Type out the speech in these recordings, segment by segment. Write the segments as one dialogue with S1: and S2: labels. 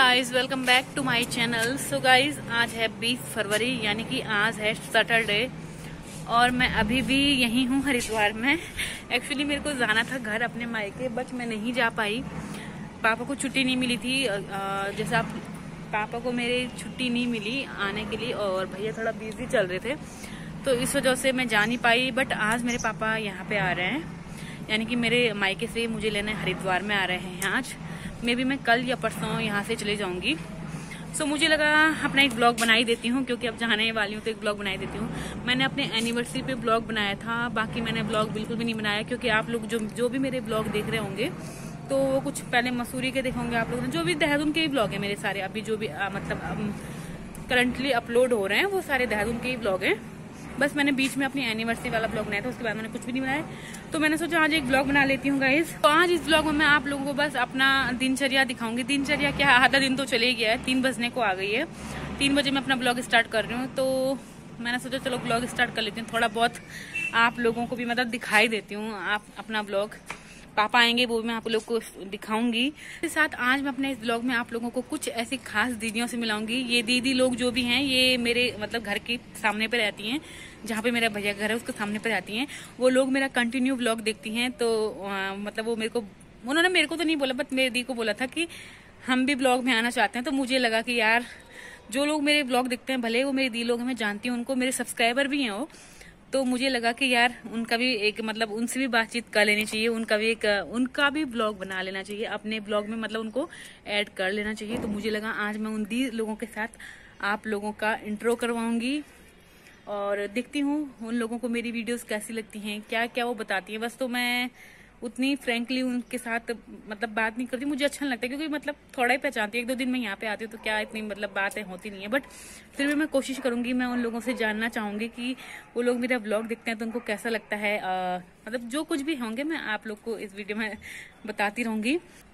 S1: Guys, welcome back to my channel. So guys, आज है 20 फरवरी यानी कि आज है सैटरडे और मैं अभी भी यहीं हूँ हरिद्वार में। एक्चुअली मेरे को जाना था घर अपने मायके, बट मैं नहीं जा पाई। पापा को छुट्टी नहीं मिली थी। जैसे आप पापा को मेरे छुट्टी नहीं मिली आने के लिए और भैया थोड़ा बिजी चल रहे थे, तो इस वजह से मैं जा नहीं पाई। बट आज मेरे पापा यहाँ पे आ रहे हैं, यानी कि मेरे मायके से मुझे लेने हरिद्वार में आ रहे हैं आज। मे बी मैं कल या परसों यहाँ से चले जाऊंगी। सो मुझे लगा अपना एक ब्लॉग बना ही देती हूँ, क्योंकि अब जाने वाली हूँ तो एक ब्लॉग बना ही देती हूँ। मैंने अपने एनिवर्सरी पे ब्लॉग बनाया था, बाकी मैंने ब्लॉग बिल्कुल भी नहीं बनाया, क्योंकि आप लोग जो भी मेरे ब्लॉग देख रहे होंगे तो वो कुछ पहले मसूरी के देखेंगे आप लोग। जो भी देहरादून के ही ब्लॉग है मेरे सारे, अभी जो भी मतलब करंटली अपलोड हो रहे हैं वो सारे देहरादून के ही ब्लॉग हैं। बस मैंने बीच में अपनी एनिवर्सरी वाला ब्लॉग बनाया था, उसके बाद मैंने कुछ भी नहीं बनाया। तो मैंने सोचा आज एक ब्लॉग बना लेती हूँ गाइस। तो आज इस ब्लॉग में मैं आप लोगों को बस अपना दिनचर्या दिखाऊंगी। दिनचर्या क्या, आधा दिन तो चले गया है, 3 बजने को आ गई है। 3 बजे मैं अपना ब्लॉग स्टार्ट कर रही हूँ, तो मैंने सोचा चलो ब्लॉग स्टार्ट कर लेती हूँ। थोड़ा बहुत आप लोगों को भी मतलब दिखाई देती हूँ आप अपना ब्लॉग। पापा आएंगे वो मैं आप लोग को दिखाऊंगी। इसके साथ आज मैं अपने इस ब्लॉग में आप लोगों को कुछ ऐसी खास दीदियों से मिलाऊंगी। ये दीदी लोग जो भी हैं ये मेरे मतलब घर के सामने पे रहती हैं, जहाँ पे मेरा भैया घर है उसके सामने पे रहती हैं। वो लोग मेरा कंटिन्यू ब्लॉग देखती हैं, तो मतलब वो उन्होंने मेरे को तो नहीं बोला, बट मेरी दी को बोला था कि हम भी ब्लॉग में आना चाहते हैं। तो मुझे लगा कि यार जो लोग मेरे ब्लॉग देखते हैं, भले वो मेरी दी लोग, मैं जानती हूँ उनको, मेरे सब्सक्राइबर भी हैं वो, तो मुझे लगा कि यार उनका भी एक मतलब उनसे भी बातचीत कर लेनी चाहिए, उनका भी ब्लॉग बना लेना चाहिए अपने ब्लॉग में, मतलब उनको ऐड कर लेना चाहिए। तो मुझे लगा आज मैं उन दी लोगों के साथ आप लोगों का इंट्रो करवाऊंगी और देखती हूँ उन लोगों को मेरी वीडियोस कैसी लगती हैं, क्या क्या वो बताती हैं। बस तो मैं उतनी फ्रेंकली उनके साथ मतलब बात नहीं करती, मुझे अच्छा नहीं लगता, क्योंकि मतलब थोड़ा ही पहचानती है। 1-2 दिन मैं यहाँ पे आती हूँ तो क्या इतनी मतलब बातें होती नहीं है, बट फिर भी मैं कोशिश करूंगी। मैं उन लोगों से जानना चाहूंगी कि वो लोग मेरा ब्लॉग देखते हैं तो उनको कैसा लगता है। मतलब जो कुछ भी होंगे मैं आप लोग को इस वीडियो में बताती रहूंगी।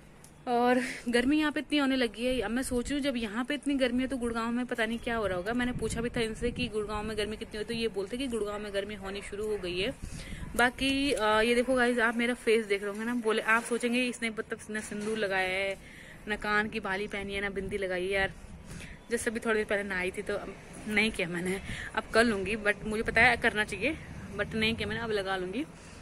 S1: और गर्मी यहाँ पे इतनी होने लगी है, अब मैं सोच रही हूँ जब यहाँ पे इतनी गर्मी है तो गुड़गांव में पता नहीं क्या हो रहा होगा। मैंने पूछा भी था इनसे कि गुड़गांव में गर्मी कितनी हो, तो ये बोलते कि गुड़गांव में गर्मी होनी शुरू हो गई है। बाकी ये देखो गाइस, आप मेरा फेस देख रहे होंगे ना, बोले आप सोचेंगे इसने मतलब न सिंदूर लगाया है, न कान की बाली पहनी है, न बिंदी लगाई है। यार जैसे भी थोड़ी देर पहले नहाई थी तो नहीं किया मैंने, अब कर लूंगी, बट मुझे पता है करना चाहिए, बट नहीं किया मैंने, अब लगा लूंगी।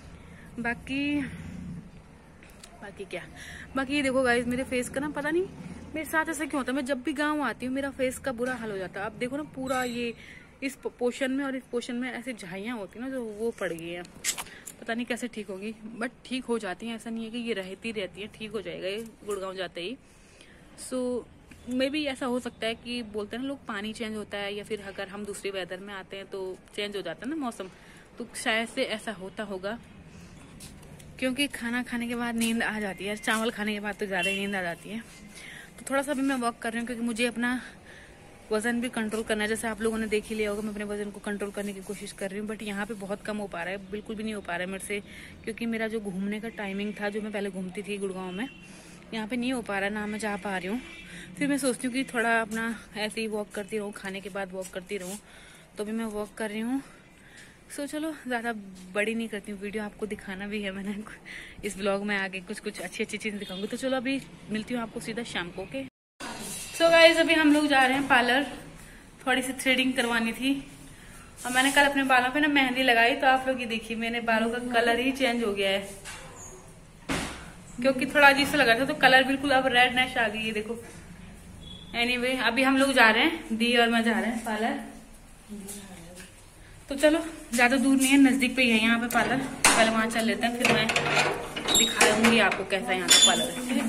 S1: बाकी देखो गाइस, मेरे फेस का ना पता नहीं मेरे साथ ऐसा क्यों होता है। मैं जब भी गांव आती हूँ मेरा फेस का बुरा हाल हो जाता है। अब देखो ना पूरा ये इस पोर्शन में और इस पोर्शन में ऐसे झाइयाँ होती है ना, जो वो पड़ गई है, पता नहीं कैसे ठीक होगी, बट ठीक हो जाती है। ऐसा नहीं है कि ये रहती रहती है, ठीक हो जाएगा ये गुड़गांव जाते ही। सो मे भी ऐसा हो सकता है कि बोलते हैं ना लोग पानी चेंज होता है, या फिर अगर हम दूसरे वेदर में आते हैं तो चेंज हो जाता है ना मौसम, तो शायद से ऐसा होता होगा। क्योंकि खाना खाने के बाद नींद आ जाती है, चावल खाने के बाद तो ज़्यादा ही नींद आ जाती है। तो थोड़ा सा भी मैं वॉक कर रही हूँ, क्योंकि मुझे अपना वजन भी कंट्रोल करना है। जैसे आप लोगों ने देख ही लिया होगा, मैं अपने वजन को कंट्रोल करने की कोशिश कर रही हूँ, बट यहाँ पे बहुत कम हो पा रहा है, बिल्कुल भी नहीं हो पा रहा है मेरे से। क्योंकि मेरा जो घूमने का टाइमिंग था, जो मैं पहले घूमती थी गुड़गांव में, यहाँ पे नहीं हो पा रहा है, ना मैं जा पा रही हूँ। फिर मैं सोचती हूँ कि थोड़ा अपना ऐसे ही वॉक करती रहूँ, खाने के बाद वॉक करती रहूँ, तो भी मैं वॉक कर रही हूँ। सो चलो ज़्यादा बड़ी नहीं करती हूँ वीडियो, आपको दिखाना भी है मैंने इस ब्लॉग में आगे कुछ अच्छी चीज़ें दिखाऊंगी। तो चलो अभी मिलती हूँ आपको सीधा शाम को। ओके सो गाइस, अभी हम लोग जा रहे हैं पार्लर, थोड़ी सी थ्रेडिंग करवानी थी। और मैंने कल अपने बालों पे ना मेहंदी लगाई, तो आप लोग ये देखिए मेरे बालों का कलर ही चेंज हो गया है, क्योंकि थोड़ा अजीब सा लगा था, तो कलर बिल्कुल अब रेडनेस आ गई है, देखो। एनीवे अभी हम लोग जा रहे हैं, दी और मैं जा रहे हैं पार्लर। तो चलो ज्यादा दूर नहीं है, नजदीक पे ही है यहाँ पे पार्लर, पहले वहां चल लेते हैं, फिर मैं दिखाऊंगी आपको कैसा यहाँ का पार्लर है।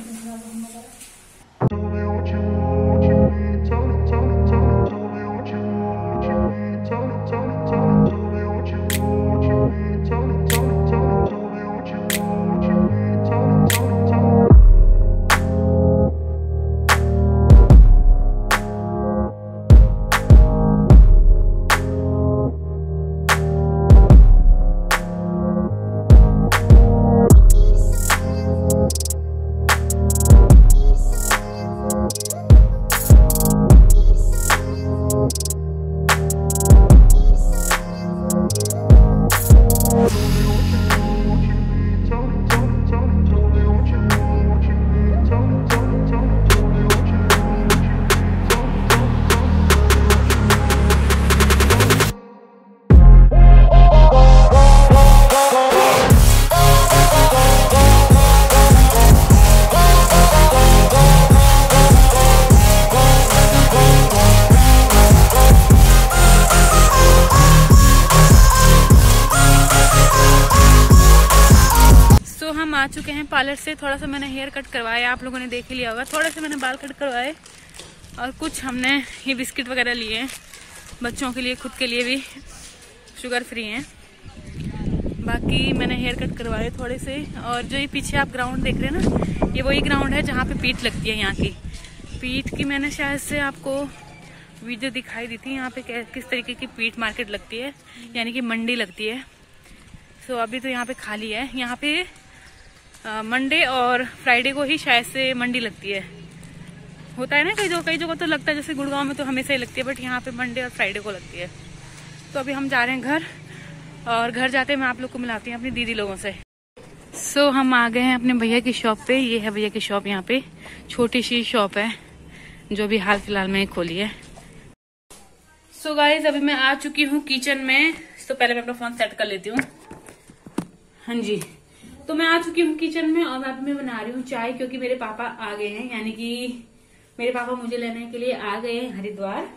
S1: हम आ चुके हैं पार्लर से। थोड़ा सा मैंने हेयर कट करवाया, आप लोगों ने देख ही लिया होगा। थोड़ा सा मैंने बाल कट करवाए और कुछ हमने ये बिस्किट वगैरह लिए हैं बच्चों के लिए, खुद के लिए भी शुगर फ्री हैं। बाकी मैंने हेयर कट करवाए थोड़े से। और जो ये पीछे आप ग्राउंड देख रहे हैं ना, ये वही ग्राउंड है जहाँ पे पीठ लगती है। यहाँ की पीठ की मैंने शायद से आपको वीडियो दिखाई दी थी, यहाँ पे किस तरीके की पीठ मार्केट लगती है, यानी कि मंडी लगती है। सो अभी तो यहाँ पे खाली है। यहाँ पे मंडे और फ्राइडे को ही शायद से मंडी लगती है। होता है ना कई जगह तो लगता है, जैसे गुड़गांव में तो हमेशा ही लगती है, बट यहाँ पे मंडे और फ्राइडे को लगती है। तो अभी हम जा रहे हैं घर, और घर जाते मैं आप लोग को मिलाती हूँ अपनी दीदी लोगों से। सो हम आ गए हैं अपने भैया की शॉप पे। ये है भैया की शॉप, यहाँ पे छोटी सी शॉप है जो भी हाल फिलहाल में खोली है। सो गाइज अभी मैं आ चुकी हूँ किचन में। तो पहले मैं अपना फोन सेट कर लेती हूँ। हाँ जी, तो मैं आ चुकी हूँ किचन में और अभी मैं बना रही हूँ चाय, क्योंकि मेरे पापा आ गए हैं, यानी कि मेरे पापा मुझे लेने के लिए आ गए हैं हरिद्वार।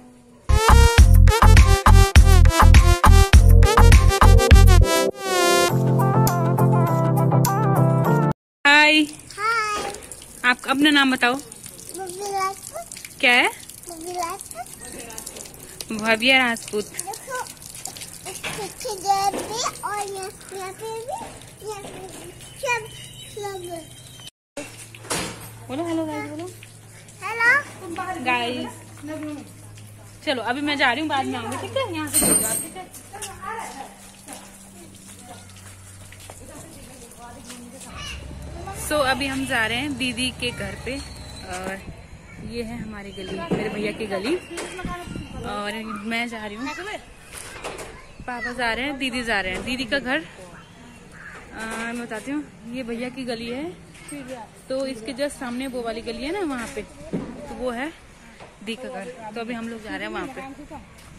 S1: हाय। आप अपना नाम बताओ। क्या है? भव्या राजपूत। बोलो हेलो गाइस, बोलो हेलो गाइस। चलो अभी मैं जा रही हूँ, बाद में आऊंगी, ठीक है? यहाँ से ठीक है। सो अभी हम जा रहे हैं दीदी के घर पे, और ये है हमारी गली, मेरे भैया की गली, और मैं जा रही हूँ, पापा जा रहे हैं, दीदी जा रहे हैं। दीदी का घर मैं बताती हूँ, ये भैया की गली है, तो इसके जस्ट सामने वो वाली गली है ना, वहाँ पे, तो वो है दी का घर। तो अभी हम लोग जा रहे हैं वहाँ पे।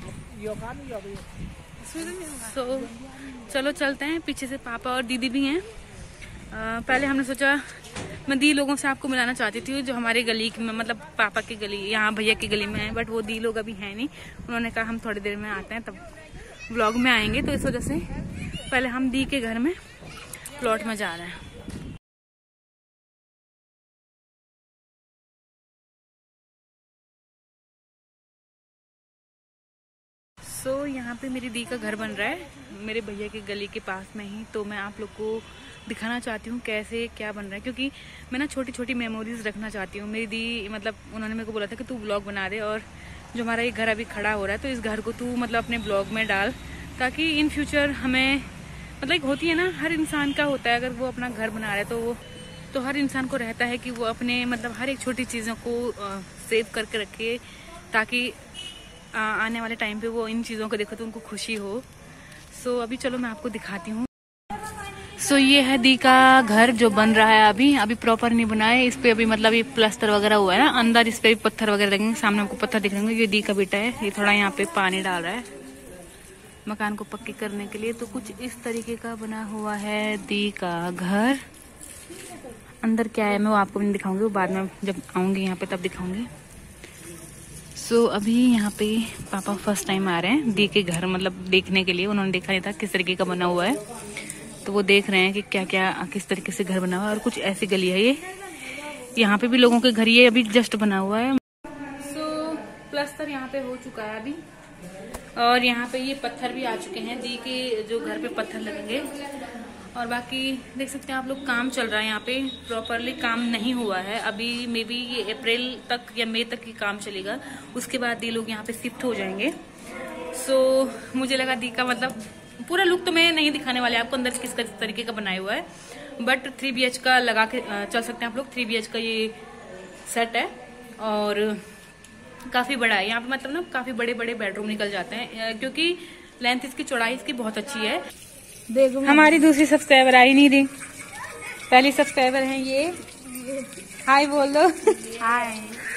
S1: सो चलो चलते हैं। पीछे से पापा और दीदी भी हैं। पहले हमने सोचा मैं दी लोगों से आपको मिलाना चाहती थी, जो हमारे गली में, मतलब पापा की गली, यहाँ भैया की गली में है, बट वो दी लोग अभी है नहीं। उन्होंने कहा हम थोड़ी देर में आते हैं, तब व्लॉग में आएंगे, तो इस वजह से पहले हम दी के घर में प्लॉट में जा रहे हैं। सो यहाँ पे मेरी दी का घर बन रहा है, मेरे भैया की गली के पास में ही। तो मैं आप लोग को दिखाना चाहती हूँ कैसे क्या बन रहा है, क्योंकि मैं ना छोटी छोटी मेमोरीज रखना चाहती हूँ। मेरी दी, मतलब उन्होंने मेरे को बोला था कि तू ब्लॉग बना दे, और जो हमारा ये घर अभी खड़ा हो रहा है, तो इस घर को तू मतलब अपने ब्लॉग में डाल, ताकि इन फ्यूचर हमें, मतलब होती है ना, हर इंसान का होता है, अगर वो अपना घर बना रहा है तो हर इंसान को रहता है कि वो अपने, मतलब हर एक छोटी चीज़ों को सेव करके रखे, ताकि आने वाले टाइम पे वो इन चीज़ों को देखो तो उनको खुशी हो। सो अभी चलो मैं आपको दिखाती हूँ। सो ये है दी का घर जो बन रहा है, अभी प्रॉपर नहीं बना है। इस पे अभी मतलब ये प्लास्टर वगैरह हुआ है ना, अंदर इस पे पत्थर वगैरह लगेंगे। सामने आपको पत्थर दिख रहे होंगे। ये दी का बेटा है, ये थोड़ा यहाँ पे पानी डाल रहा है मकान को पक्की करने के लिए। तो कुछ इस तरीके का बना हुआ है दी का घर। अंदर क्या है मैं वो आपको नहीं दिखाऊंगी, वो बाद में जब आऊंगी यहाँ पे तब दिखाऊंगी। सो अभी यहाँ पे पापा फर्स्ट टाइम आ रहे हैं दी के घर, मतलब देखने के लिए। उन्होंने देखा नहीं था किस तरीके का बना हुआ है, तो वो देख रहे हैं कि क्या क्या किस तरीके से घर बना हुआ है। और कुछ ऐसी गली है ये, यहाँ पे भी लोगों के घर ये अभी जस्ट बना हुआ है। सो प्लास्टर यहाँ पे हो चुका है अभी, और यहाँ पे ये पत्थर भी आ चुके हैं दी के जो घर पे पत्थर लगेंगे। और बाकी देख सकते हैं आप लोग, काम चल रहा है यहाँ पे, प्रॉपरली काम नहीं हुआ है अभी। मे बी ये अप्रैल तक या मई तक ही काम चलेगा, उसके बाद दी लोग यहाँ पे शिफ्ट हो जाएंगे। सो मुझे लगा दी का, मतलब पूरा लुक तो मैं नहीं दिखाने वाले आपको अंदर किस तरीके का बनाया हुआ है, बट 3 BH का लगा के चल सकते हैं आप लोग। 3 BH का ये सेट है, और काफी बड़ा है यहाँ पे, मतलब ना काफी बड़े बड़े बेडरूम निकल जाते हैं, क्योंकि लेंथ इसकी, चौड़ाई इसकी बहुत अच्छी है। हमारी दूसरी सब्सक्राइबर आई नहीं रही, पहली सब्सक्राइबर है ये। हाय बोल दो। हाय।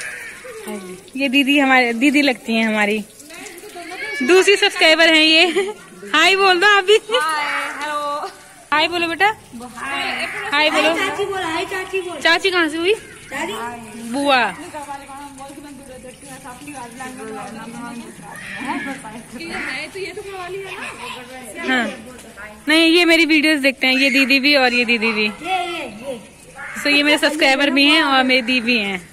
S1: ये दीदी हमारी दीदी लगती हैं हमारी, दूसरी सब्सक्राइबर है ये। हाय बोल दो आप भी। हेलो, हाय बोलो बेटा, हाय बोलो। चाची बोला, हाय चाची बोलो। चाची कहाँ से हुई? बुआ। हाँ नहीं, ये मेरी वीडियोस देखते हैं, ये दीदी भी और ये दीदी भी। तो ये मेरे सब्सक्राइबर भी हैं और मेरी दी भी हैं।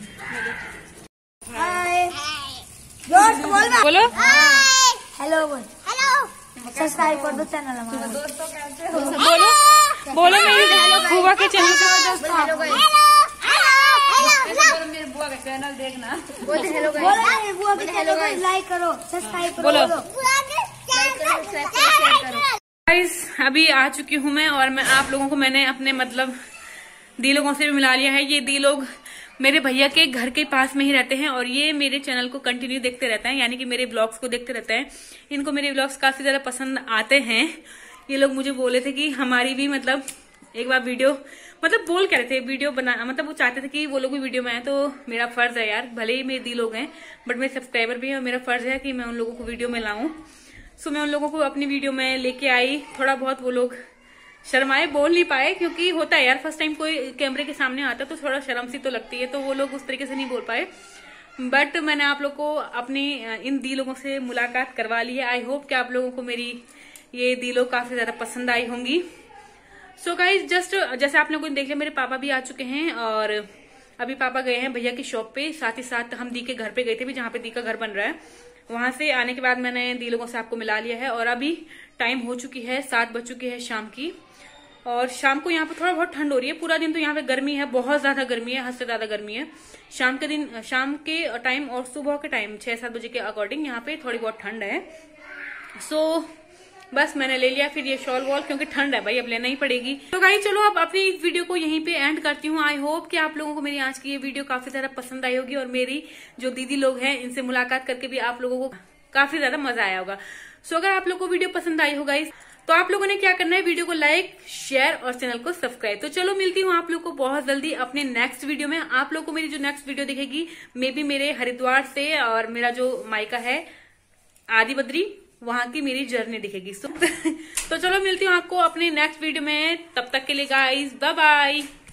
S1: बोलो
S2: हेलो सब्सक्राइब कर दो चैनल हमारा। दोस्तों कैसे हो?
S1: बोलो बोलो मेरी बुआ के चैनल
S2: मेरे बुआ का चैनल देखना। बुआ के चैनल को लाइक करो, सब्सक्राइब करो।
S1: बोलो गाइस, अभी आ चुकी हूँ मैं और मैं आप लोगों को मैंने अपने मतलब दी लोगों से भी मिला लिया है। ये दी लोग मेरे भैया के घर के पास में ही रहते हैं और ये मेरे चैनल को कंटिन्यू देखते रहते हैं, यानी कि मेरे ब्लॉग्स को देखते रहते हैं। इनको मेरे ब्लॉग्स काफी ज्यादा पसंद आते हैं। ये लोग मुझे बोले थे कि हमारी भी मतलब एक बार वीडियो मतलब बोल कह रहे थे वीडियो बना, मतलब वो चाहते थे कि वो लोग भी वीडियो में आए। तो मेरा फर्ज है यार, भले ही मेरे दी लोग हैं बट मेरे सब्सक्राइबर भी हैं और मेरा फर्ज है कि मैं उन लोगों को वीडियो में लाऊं। सो मैं उन लोगों को अपनी वीडियो में लेके आई। थोड़ा बहुत वो लोग शर्माए, बोल नहीं पाए, क्योंकि होता है यार फर्स्ट टाइम कोई कैमरे के सामने आता है तो थोड़ा शर्म सी तो लगती है, तो वो लोग उस तरीके से नहीं बोल पाए। बट मैंने आप लोग को अपनी इन दी लोगों से मुलाकात करवा ली है। आई होप कि आप लोगों को मेरी ये दी लोग काफी ज्यादा पसंद आई होंगी। सो गाइज जस्ट जैसे आप लोगों ने देख लिया, मेरे पापा भी आ चुके हैं और अभी पापा गए हैं भैया की शॉप पे। साथ ही साथ हम दी के घर पे गए थे भी, जहाँ पे दी का घर बन रहा है। वहां से आने के बाद मैंने दी लोगों से आपको मिला लिया है और अभी टाइम हो चुकी है 7 बज चुकी है शाम की। और शाम को यहाँ पे थोड़ा बहुत ठंड हो रही है। पूरा दिन तो यहाँ पे गर्मी है, बहुत ज्यादा गर्मी है, हद से ज्यादा गर्मी है। शाम के टाइम और सुबह के टाइम 6-7 बजे के अकॉर्डिंग यहाँ पे थोड़ी बहुत ठंड है। सो बस मैंने ले लिया फिर ये शॉल वॉल, क्योंकि ठंड है भाई, अब लेना ही पड़ेगी। तो गाइस चलो अब अपनी इस वीडियो को यहीं पे एंड करती हूँ। आई होप कि आप लोगों को मेरी आज की ये वीडियो काफी ज्यादा पसंद आई होगी और मेरी जो दीदी लोग हैं इनसे मुलाकात करके भी आप लोगों को काफी ज्यादा मजा आया होगा। सो अगर आप लोगों को वीडियो पसंद आई हो गाइस, तो आप लोगों ने क्या करना है, वीडियो को लाइक, शेयर और चैनल को सब्सक्राइब। तो चलो मिलती हूँ आप लोग को बहुत जल्दी अपने नेक्स्ट वीडियो में। आप लोग को मेरी जो नेक्स्ट वीडियो दिखेगी मे बी मेरे हरिद्वार से और मेरा जो मायका है आदि बद्री, वहां की मेरी जर्नी दिखेगी। तो चलो मिलती हूँ आपको अपने नेक्स्ट वीडियो में। तब तक के लिए गाइस बाय बाय।